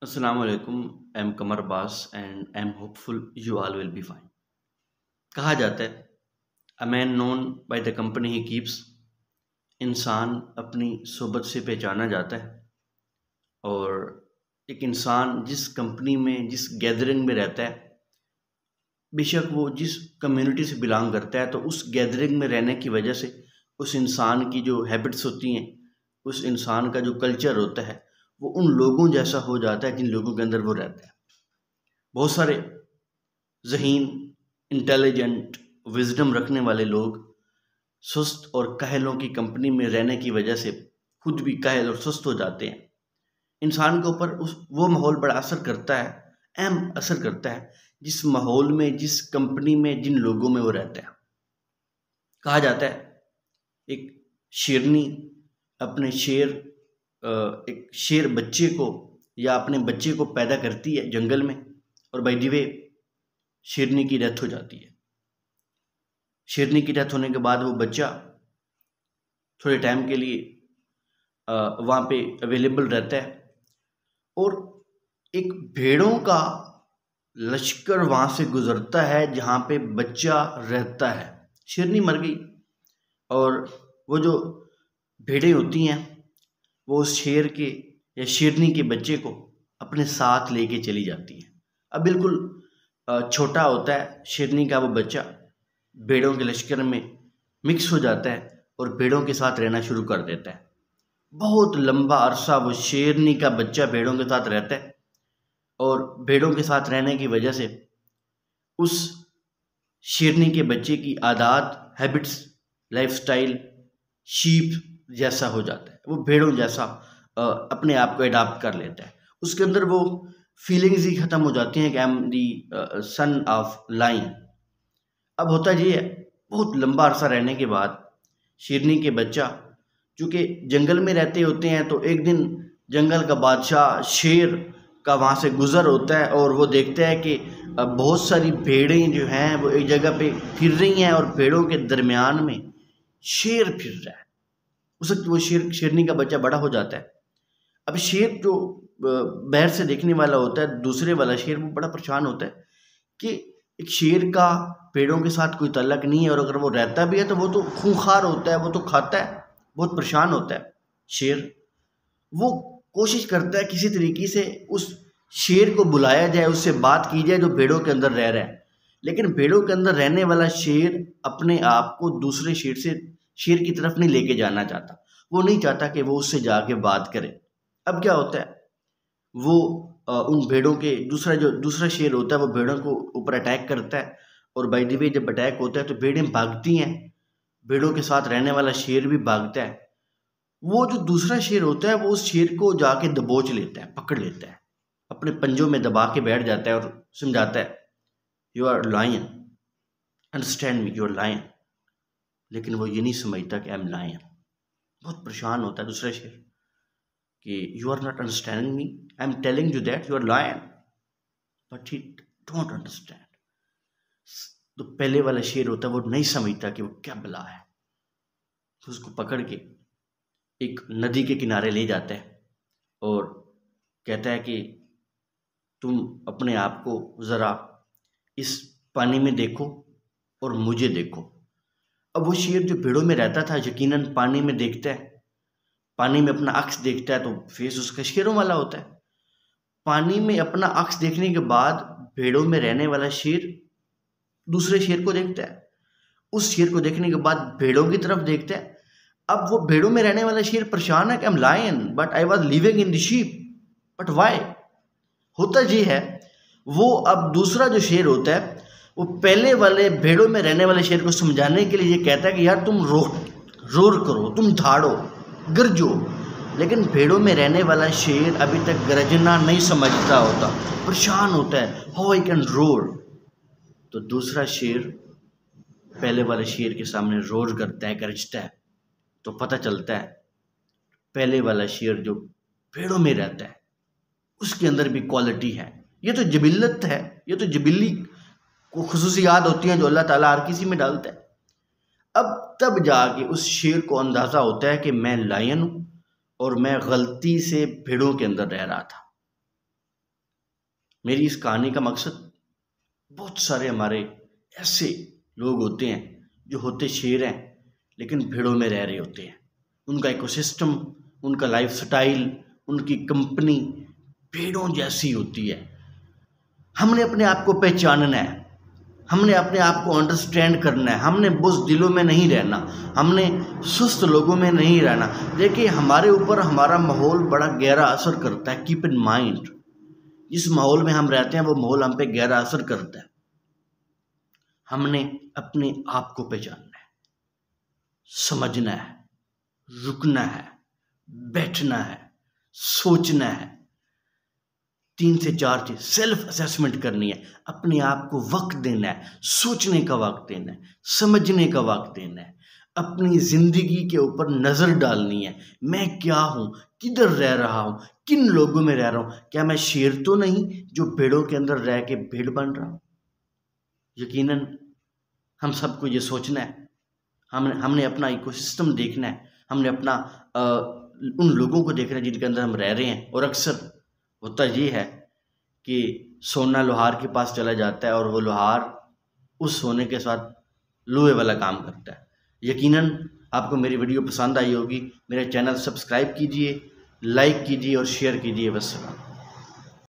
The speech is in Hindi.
Assalamu alaikum. I'm Kamar Abbas and I'm hopeful you all will be fine. कहा जाता है a man known by the company he keeps, इंसान अपनी सोबत से पहचाना जाता है। और एक इंसान जिस कंपनी में जिस गैदरिंग में रहता है, बेशक वो जिस कम्युनिटी से बिलोंग करता है, तो उस गैदरिंग में रहने की वजह से उस इंसान की जो हैबिट्स होती हैं, उस इंसान का जो कल्चर होता है, वो उन लोगों जैसा हो जाता है जिन लोगों के अंदर वो रहता है। बहुत सारे ज़हीन, इंटेलिजेंट, विजडम रखने वाले लोग सुस्त और काहलों की कंपनी में रहने की वजह से खुद भी काहल और सुस्त हो जाते हैं। इंसान के ऊपर वो माहौल बड़ा असर करता है, अहम असर करता है, जिस माहौल में, जिस कंपनी में, जिन लोगों में वो रहता है। कहा जाता है एक शेरनी अपने एक शेर बच्चे को या अपने बच्चे को पैदा करती है जंगल में, और बाय द वे शेरनी की डेथ हो जाती है। शेरनी की डेथ होने के बाद वो बच्चा थोड़े टाइम के लिए वहाँ पे अवेलेबल रहता है, और एक भेड़ों का लश्कर वहाँ से गुजरता है जहाँ पे बच्चा रहता है। शेरनी मर गई और वो जो भेड़ें होती हैं वो उस शेर के या शेरनी के बच्चे को अपने साथ लेके चली जाती हैं। अब बिल्कुल छोटा होता है शेरनी का वो बच्चा, भेड़ों के लश्कर में मिक्स हो जाता है और भेड़ों के साथ रहना शुरू कर देता है। बहुत लंबा अरसा वो शेरनी का बच्चा भेड़ों के साथ रहता है, और भेड़ों के साथ रहने की वजह से उस शेरनी के बच्चे की आदत, हैबिट्स, लाइफस्टाइल शीप जैसा हो जाता है। वो भेड़ों जैसा अपने आप को अडॉप्ट कर लेता है। उसके अंदर वो फीलिंग्स ही ख़त्म हो जाती हैं कि I am the son of lion. अब होता ये है, बहुत लंबा अरसा रहने के बाद शेरनी के बच्चा, चूँकि जंगल में रहते होते हैं, तो एक दिन जंगल का बादशाह शेर का वहाँ से गुज़र होता है और वो देखता है कि बहुत सारी भेड़ें जो हैं वो एक जगह पे फिर रही हैं, और भेड़ों के दरमियान में शेर फिर रहा है। उस वक्त वो शेरनी का बच्चा बड़ा हो जाता है। अब शेर जो बाहर से देखने वाला होता है, दूसरे वाला शेर, वो बड़ा परेशान होता है कि एक शेर का पेड़ों के साथ कोई तल्लक नहीं है, और अगर वो रहता भी है तो वो तो खूंखार होता है, वो तो खाता है, बहुत परेशान होता है शेर। वो कोशिश करता है किसी तरीके से उस शेर को बुलाया जाए, उससे बात की जाए जो भेड़ों के अंदर रह रहा है। लेकिन भेड़ों के अंदर रहने वाला शेर अपने आप को दूसरे शेर की तरफ नहीं लेके जाना चाहता। वो नहीं चाहता कि वो उससे जाके बात करे। अब क्या होता है, वो उन भेड़ों के दूसरा शेर होता है, वो भेड़ों को ऊपर अटैक करता है, और बाय द वे जब अटैक होता है तो भेड़ें भागती हैं, भेड़ों के साथ रहने वाला शेर भी भागता है। वो जो दूसरा शेर होता है वो उस शेर को जाके दबोच लेता है, पकड़ लेता है, अपने पंजों में दबा के बैठ जाता है और समझाता है, you are lion, understand me, you are lion. लेकिन वो ये नहीं समझता कि आई एम लायन। बहुत परेशान होता है दूसरा शेर कि you are not understanding me, I am telling you that you are lion, but he don't understand. तो पहले वाला शेर होता है वो नहीं समझता कि वो क्या बला है, तो उसको पकड़ के एक नदी के किनारे ले जाता है और कहता है कि तुम अपने आप को ज़रा इस पानी में देखो और मुझे देखो। अब वो शेर जो भेड़ों में रहता था यकीनन पानी में देखता है, पानी में अपना अक्स देखता है, तो फेस उसका शेरों वाला होता है। पानी में अपना अक्स देखने के बाद भेड़ों में रहने वाला शेर दूसरे शेर को देखता है, उस शेर को देखने के बाद भेड़ों की तरफ देखता है। अब वो भेड़ों में रहने वाला शेर परेशान है कि I am lion but I was living in the sheep, but why. होता ये है, वो अब दूसरा जो शेर होता है वो पहले वाले भेड़ों में रहने वाले शेर को समझाने के लिए ये कहता है कि यार तुम रोर करो, तुम धाड़ो, गरजो। लेकिन भेड़ों में रहने वाला शेर अभी तक गरजना नहीं समझता होता, परेशान होता है, हाउ आई कैन रोर। तो दूसरा शेर पहले वाले शेर के सामने रोर करता है, गरजता है, तो पता चलता है पहले वाला शेर जो भेड़ों में रहता है उसके अंदर भी क्वालिटी है। ये तो जबिल्लत है, ये तो जबिल्ली को खुसूसियात होती हैं जो अल्लाह ताला हर किसी में डालता है। अब तब जाके उस शेर को अंदाज़ा होता है कि मैं लायन हूँ और मैं गलती से भेड़ों के अंदर रह रहा था। मेरी इस कहानी का मकसद, बहुत सारे हमारे ऐसे लोग होते हैं जो होते शेर हैं लेकिन भेड़ों में रह रहे होते हैं। उनका इकोसिस्टम, उनका लाइफस्टाइल, उनकी कंपनी भेड़ों जैसी होती है। हमने अपने आप को पहचानना है, हमने अपने आप को अंडरस्टैंड करना है। हमने बुज़दिलों में नहीं रहना, हमने सुस्त लोगों में नहीं रहना। देखिए, हमारे ऊपर हमारा माहौल बड़ा गहरा असर करता है। कीप इन माइंड, जिस माहौल में हम रहते हैं वो माहौल हम पे गहरा असर करता है। हमने अपने आप को पहचानना है, समझना है, रुकना है, बैठना है, सोचना है। 3 से 4 चीज सेल्फ असेसमेंट करनी है। अपने आप को वक्त देना है, सोचने का वक्त देना है, समझने का वक्त देना है, अपनी जिंदगी के ऊपर नजर डालनी है। मैं क्या हूं, किधर रह रहा हूं, किन लोगों में रह रहा हूं। क्या मैं शेर तो नहीं जो भेड़ों के अंदर रह के भेड़ बन रहा हूं? यकीनन हम सबको ये सोचना है। हमने अपना इकोसिस्टम देखना है, हमने अपना उन लोगों को देखना है जिनके अंदर हम रह रहे हैं। और अक्सर होता ये है कि सोना लोहार के पास चला जाता है और वो लोहार उस सोने के साथ लोहे वाला काम करता है। यकीनन आपको मेरी वीडियो पसंद आई होगी। मेरे चैनल सब्सक्राइब कीजिए, लाइक कीजिए और शेयर कीजिए। बस।